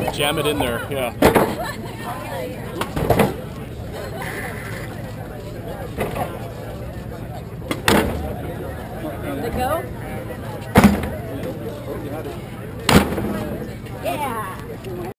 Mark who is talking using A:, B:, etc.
A: Jam it in there, yeah.
B: Let go? Yeah.